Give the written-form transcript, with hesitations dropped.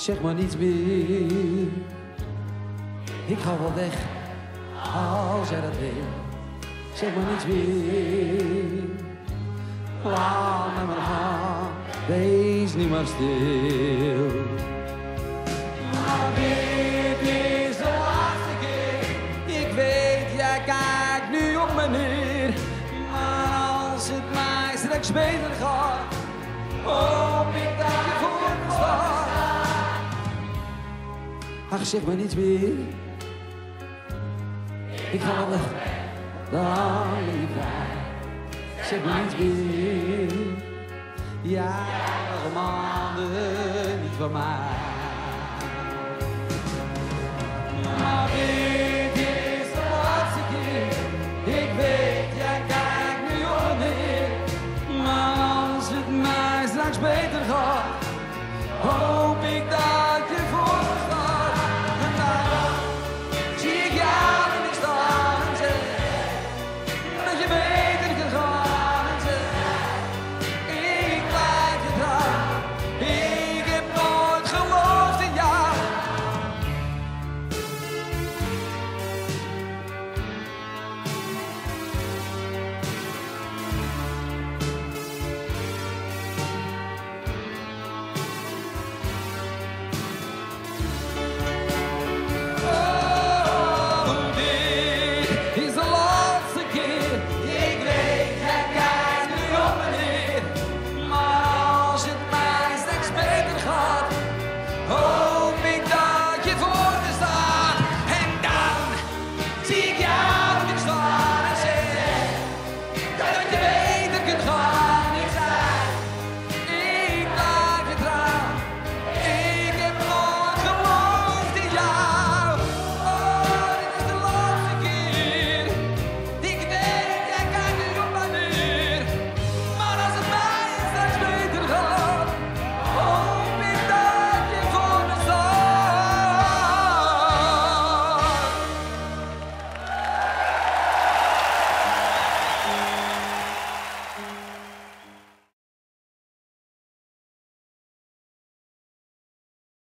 Zeg maar niets meer. Ik ga wel weg, als jij dat wil. Zeg maar niets meer. Laat me maar gaan, wees niet maar stil. Maar dit is de laatste keer. Ik weet, jij kijkt nu op me neer. Maar als het mij straks beter gaat, hoop ik dat je voor me staat. Ach, zeg maar niets meer. Ik ga wel weg, dan ben je vrij. Zeg maar niets meer. Ja, nog maanden niet van mij. Maar